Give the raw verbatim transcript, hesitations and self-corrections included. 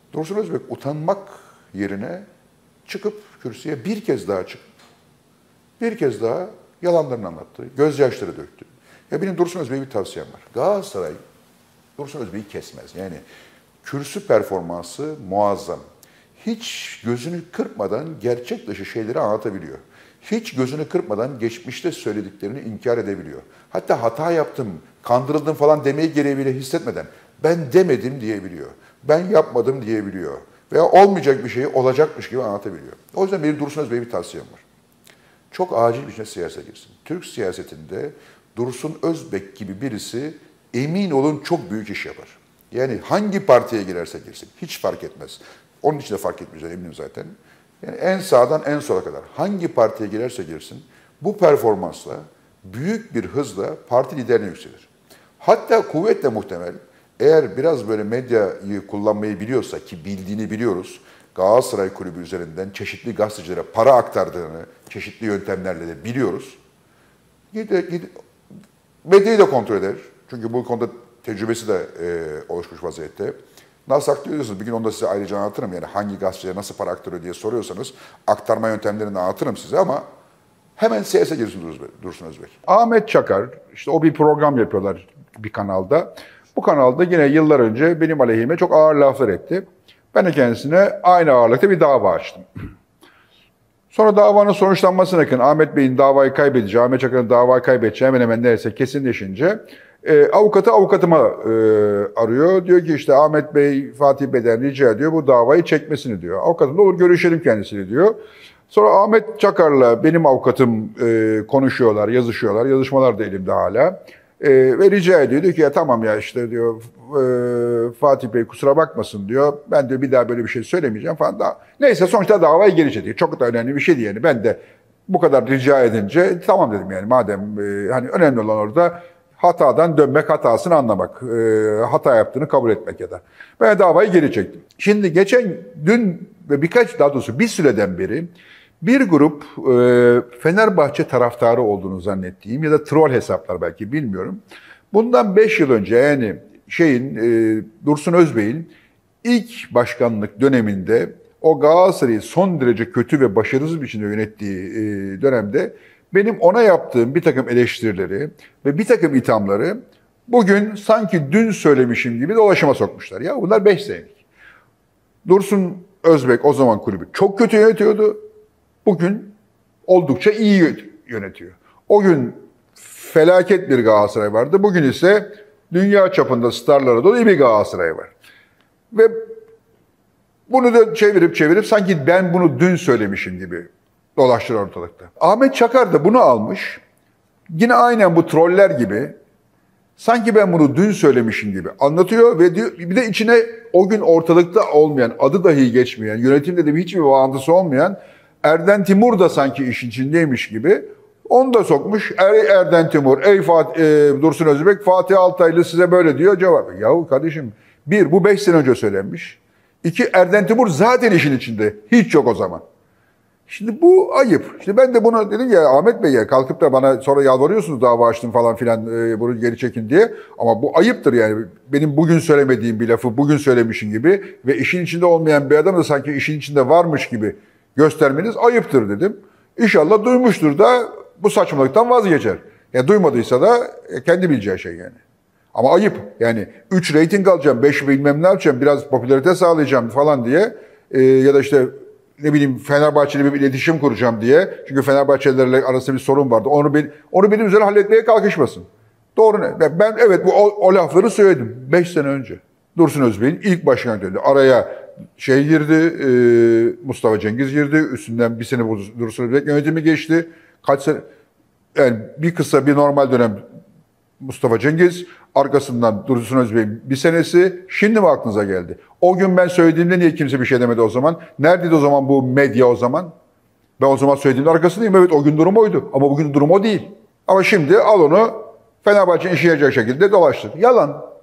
Dursun Özbek utanmak yerine çıkıp kürsüye bir kez daha çıkıp bir kez daha yalanlarını anlattı, gözyaşları döktü. Ya benim Dursun Özbek'e bir tavsiyem var. Galatasaray Dursun Özbek'i kesmez. Yani kürsü performansı muazzam. Hiç gözünü kırpmadan gerçek dışı şeyleri anlatabiliyor. Hiç gözünü kırpmadan geçmişte söylediklerini inkar edebiliyor. Hatta hata yaptım, kandırıldım falan demeyi gereği bile hissetmeden ben demedim diyebiliyor. Ben yapmadım diyebiliyor. Veya olmayacak bir şeyi olacakmış gibi anlatabiliyor. O yüzden benim Dursun Özbek'e bir tavsiyem var. Çok acil bir şekilde siyasete girsin. Türk siyasetinde Dursun Özbek gibi birisi emin olun çok büyük iş yapar. Yani hangi partiye girerse girsin hiç fark etmez. Onun için de fark etmeyeceğine eminim zaten. Yani en sağdan en sola kadar hangi partiye girerse girsin bu performansla büyük bir hızla parti liderine yükselir. Hatta kuvvetle muhtemel eğer biraz böyle medyayı kullanmayı biliyorsa ki bildiğini biliyoruz. Galatasaray Kulübü üzerinden çeşitli gazetecilere para aktardığını çeşitli yöntemlerle de biliyoruz. Gide, gide, medyayı da kontrol eder. Çünkü bu konuda tecrübesi de e, oluşmuş vaziyette. Nasıl aktarıyorsunuz? Bir gün onu da size ayrıca anlatırım. Yani hangi gazeteciye nasıl para aktarıyor diye soruyorsanız aktarma yöntemlerini anlatırım size ama hemen siyasete girsin Dursun Özbek. Ahmet Çakar, işte o bir program yapıyorlar bir kanalda. Bu kanalda yine yıllar önce benim aleyhime çok ağır laflar etti. Ben de kendisine aynı ağırlıkta bir dava açtım. Sonra davanın sonuçlanmasına yakın Ahmet Bey'in davayı kaybedeceği, Ahmet Çakar'ın davayı kaybedeceği hemen hemen neredeyse kesinleşince e, avukatı avukatıma e, arıyor. Diyor ki işte Ahmet Bey, Fatih Bey'den rica ediyor bu davayı çekmesini diyor. Avukatım da olur görüşelim kendisiyle diyor. Sonra Ahmet Çakar'la benim avukatım e, konuşuyorlar, yazışıyorlar. Yazışmalar da elimde hala. E, ve rica ediyor. Diyor ki ya tamam ya işte diyor e, Fatih Bey kusura bakmasın diyor. Ben de bir daha böyle bir şey söylemeyeceğim falan. Da. Neyse sonuçta davayı geri çekiyor. Çok da önemli bir şey değil yani. Ben de bu kadar rica edince tamam dedim yani. Madem e, hani önemli olan orada hatadan dönmek, hatasını anlamak. E, hata yaptığını kabul etmek ya da. Ben davayı geri çektim. Şimdi geçen dün ve birkaç daha doğrusu bir süreden beri bir grup e, Fenerbahçe taraftarı olduğunu zannettiğim ya da troll hesaplar belki bilmiyorum. Bundan beş yıl önce yani şeyin e, Dursun Özbek'in ilk başkanlık döneminde o Galatasaray'ı son derece kötü ve başarısız bir biçimde yönettiği e, dönemde benim ona yaptığım bir takım eleştirileri ve bir takım ithamları bugün sanki dün söylemişim gibi dolaşıma sokmuşlar. Ya bunlar beş senelik. Dursun Özbek o zaman kulübü çok kötü yönetiyordu. Bugün oldukça iyi yönetiyor. O gün felaket bir Galatasaray vardı. Bugün ise dünya çapında starlara dolu bir Galatasaray var. Ve bunu da çevirip çevirip sanki ben bunu dün söylemişim gibi dolaştılar ortalıkta. Ahmet Çakar da bunu almış. Yine aynen bu troller gibi sanki ben bunu dün söylemişim gibi anlatıyor ve diyor, bir de içine o gün ortalıkta olmayan, adı dahi geçmeyen, yönetimle de hiçbir bağlantısı olmayan Erden Timur da sanki işin içindeymiş gibi onu da sokmuş. Ey Erden Timur, ey Fatih, e, Dursun Özbek, Fatih Altaylı size böyle diyor cevap. Yahu kardeşim bir, bu beş sene önce söylenmiş. İki, Erden Timur zaten işin içinde. Hiç yok o zaman. Şimdi bu ayıp. İşte ben de bunu dedim ya Ahmet Bey ya kalkıp da bana sonra yalvarıyorsunuz dava açtım falan filan e, bunu geri çekin diye. Ama bu ayıptır yani. Benim bugün söylemediğim bir lafı bugün söylemişim gibi ve işin içinde olmayan bir adam da sanki işin içinde varmış gibi göstermeniz ayıptır dedim. İnşallah duymuştur da bu saçmalıktan vazgeçer. Ya duymadıysa da kendi bileceği şey yani. Ama ayıp. Yani üç reyting alacağım, beş bilmem ne yapacağım, biraz popülarite sağlayacağım falan diye e, ya da işte ne bileyim Fenerbahçe'yle bir iletişim kuracağım diye. Çünkü Fenerbahçelilerle arasında bir sorun vardı. Onu, ben, onu benim üzerine halletmeye kalkışmasın. Doğru ne? Ben, ben evet bu o, o lafları söyledim beş sene önce. Dursun Özbek'in ilk başkan döndü. Araya şey girdi, e, Mustafa Cengiz girdi. Üstünden bir sene Dursun Özbek yönetimi geçti. Kaç sene? Yani bir kısa bir normal dönem Mustafa Cengiz, arkasından Dursun Özbek'in bir senesi. Şimdi mi aklınıza geldi? O gün ben söylediğimde niye kimse bir şey demedi o zaman? Neredeydi o zaman bu medya o zaman? Ben o zaman söylediğimde arkasındayım. Evet o gün durum oydu. Ama bugün durum o değil. Ama şimdi al onu Fenerbahçe'nin işe yarayacak şekilde dolaştır. Yalan.